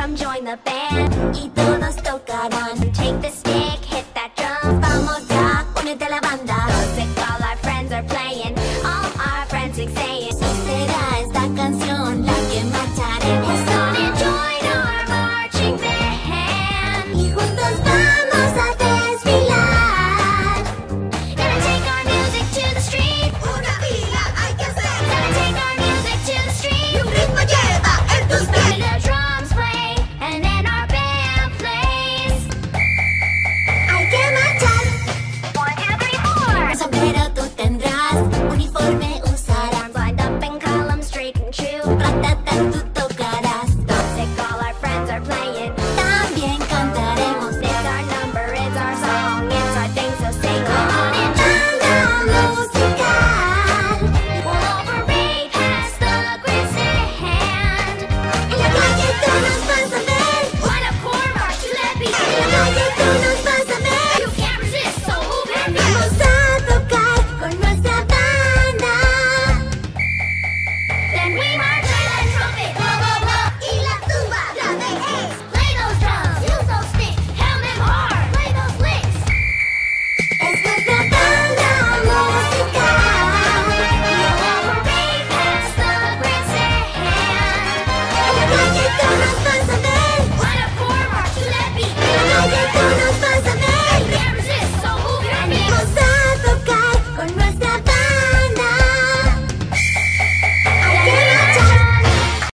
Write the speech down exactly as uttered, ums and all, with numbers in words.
come join the band. Y todos tocarán. Take the stick, hit that drum. Vamos ya, únete a la banda. Music while our friends are playing. All our friends sing.